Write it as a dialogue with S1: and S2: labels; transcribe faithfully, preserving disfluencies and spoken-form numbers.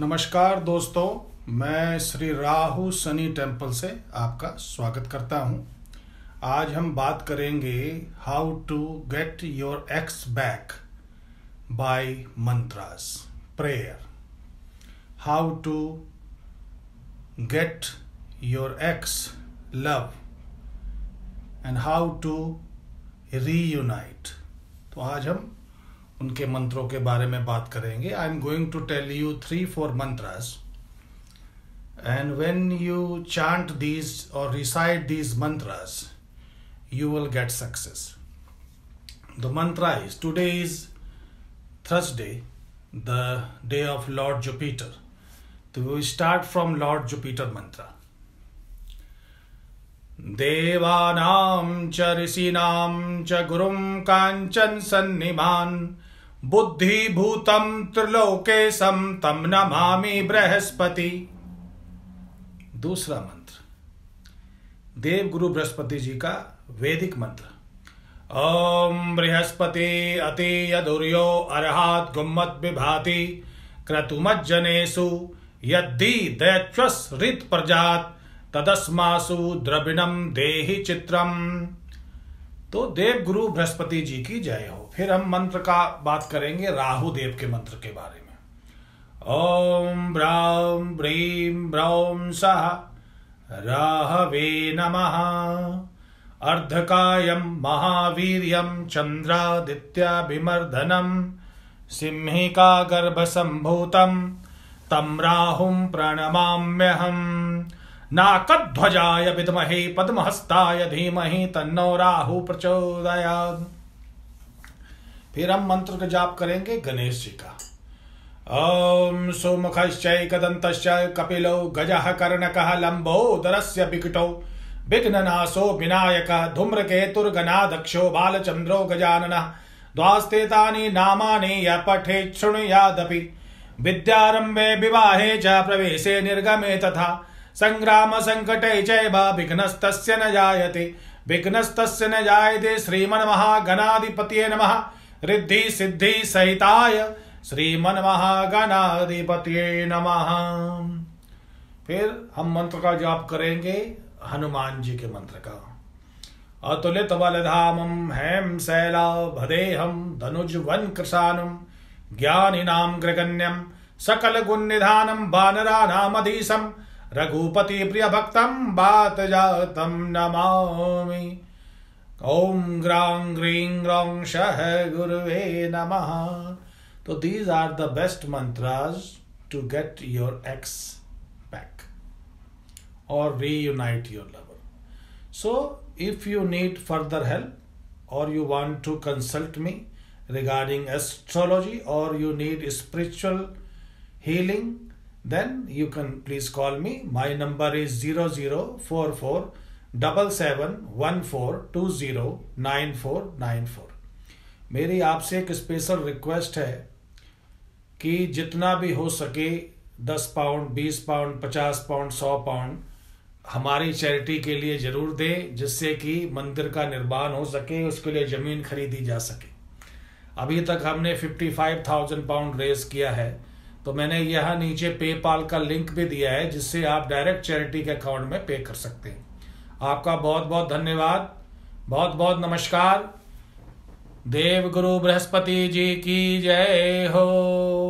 S1: नमस्कार दोस्तों, मैं श्री राहु शनि टेम्पल से आपका स्वागत करता हूं। आज हम बात करेंगे how to get your ex back by mantras prayer. How to get your ex love and how to reunite. तो आज हम उनके मंत्रों के बारे में बात करेंगे। I am going to tell you three four mantras and when you chant these और recite these mantras you will get success. The mantra is, today is Thursday, the day of Lord Jupiter. So we start from Lord Jupiter mantra. Devanam cha risinam cha gurum kanchan sanniman buddhi bhutam trilokesam tam namami Brihaspati. दूसरा मंत्र देव गुरु बृहस्पति जी का वैदिक मंत्र। ओम बृहस्पति अति यदुर्यो अर्हात् गुम्मत विभाति क्रतुमज्जनेषु यद्धि दैत्वस् ऋत प्रजात तदस्मासु द्रविणम देहि चित्रम। तो देव गुरु बृहस्पति जी की जय हो। फिर हम मंत्र का बात करेंगे राहु देव के मंत्र के बारे में। ओम ब्राम ब्रीम ब्रौम सह राहवे नमः। अर्धकायं महावीर्यं चंद्रादित्याभिमर्दनं सिंहिका गर्भसंभूतं तं राहुं प्रणमाम्यहम्। नाकध्वजाय विद्महे पद्महस्ताय धीमहि तन्नो राहु प्रचोदयात्। फिर हम मंत्र का जाप करेंगे गणेश जी का। ओम सुमुखश्चैकदन्तश्च कपिलो गजः कर्णकः लंबोदरस्य विकटो विघ्ननाशो विनायक धूम्रकेतुर्गणाध्यक्षो बालचंद्रो गजाननः। द्वास्तेतानि नामानि यः पठेत् शृणुयादपि विद्यारम्भे विवाहे च प्रवेशे निर्गमे तथा संग्राम संकटे चैव विघ्नस्तस्य न जायते विघ्नस्तस्य न जायते। श्रीमन्महागणाधिपतये नमः। रिद्धि सिद्धि सहिताय श्रीमन्महागणाधिपतये नमः। फिर हम मंत्र का जाप करेंगे हनुमान जी के मंत्र का। अतुलित बलधामं हेम शैलाभदेहं धनुज वन कृशानुम ज्ञानिनां ग्रगण्यं सकल गुण निधानं वानराणामधीशं रघुपति प्रिय भक्तं वातजातं नमामि। ओम ग्रां ग्रीं ग्रौं शः गुरुवे नमः। तो these are the best mantras to get your ex back or reunite your lover. So if you need further help or you want to consult me regarding astrology or you need spiritual healing, then you can please call me. My number is zero zero four four seven seven one four two zero nine four nine four. मेरी आपसे एक special request है कि जितना भी हो सके दस पाउंड बीस पाउंड पचास पाउंड सौ पाउंड हमारी चैरिटी के लिए जरूर दें, जिससे कि मंदिर का निर्माण हो सके, उसके लिए जमीन खरीदी जा सके। अभी तक हमने पचपन हज़ार पाउंड रेज किया है, तो मैंने यहाँ नीचे पेपाल का लिंक भी दिया है, जिससे आप डायरेक्ट चैरिटी के अकाउंट में पे कर सकते हैं। आपका बहुत बहुत धन्यवाद, बहुत बहुत नमस्कार। देव गुरु बृहस्पति जी की जय हो।